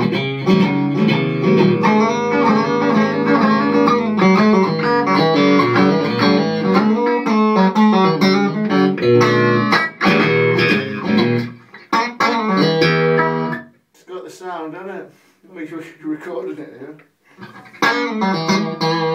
It's got the sound, hasn't it? We recorded it here.